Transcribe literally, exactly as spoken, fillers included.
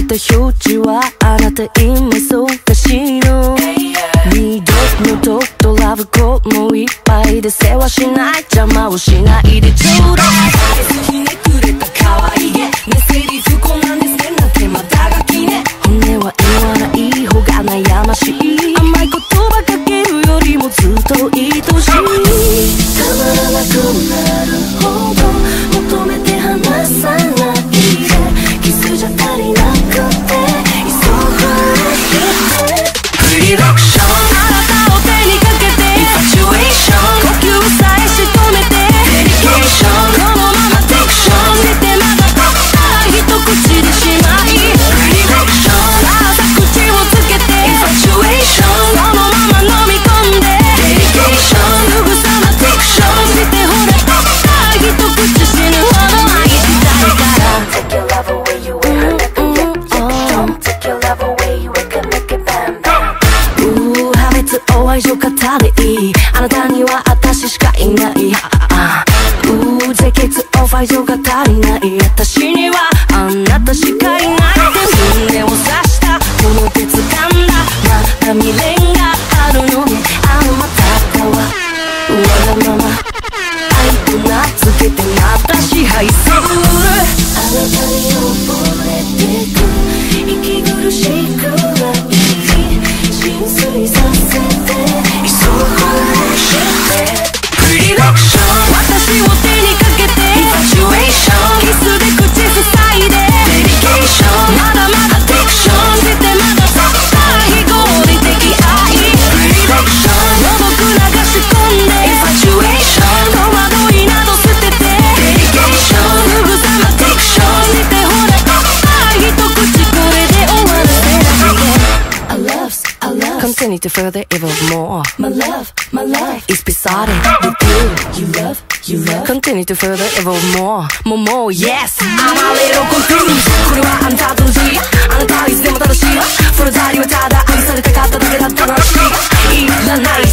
た表示はあなた今そうかしの二度のとドラブコもういっぱいで世話しない邪魔をしないでちょうだいひねくれた可愛げねセリフこなんですねなんてまたがきね本音は言わない方が悩ましい甘い言葉かけるよりもずっと愛しいたまらなくなるほど求めて離さないでキスじゃ足りなくて急ぐしてプリダクションあなたを手にかけてインファチュエーション呼吸さえ仕留めてデリケーションこのままテクションしてまだたった一口でしまいプリダクションさあさ口をつけてインファチュエーションこのまま飲み込んでデリケーションすぐさまテクションしてほらたった一口死ぬほど愛したいから Take your love away you with her neck and neck Don't take your love away you with her neck and bam bam うー破滅お愛情語れいいあなたには私しかいないうー絶血お愛情が足りない私にはあなたしかいないって胸を刺したこの手掴んだまた未練があるのねあのまたかはわがまま愛と名付けてまた支配するあなたに溺れてく息苦しくない浸水させて急ぐしてプリダクション私を手にかけてインファチュエーションキスで口塞いでデリケーションまだまだテクションしてまだたった非合理的愛プリダクションよく流し込んでインファチュエーション戸惑いなど捨ててデリケーションすぐさまテクションしてほらたった一口これで終わらせないで I love, I love Continue to further evolve more My love, my life is beside it with you You love, you love Continue to further evolve more More, more, yes I'm a little confused これはあんたとの日あなたはいつでも正しいその代わりはただ愛されたかっただけだったらしいいらない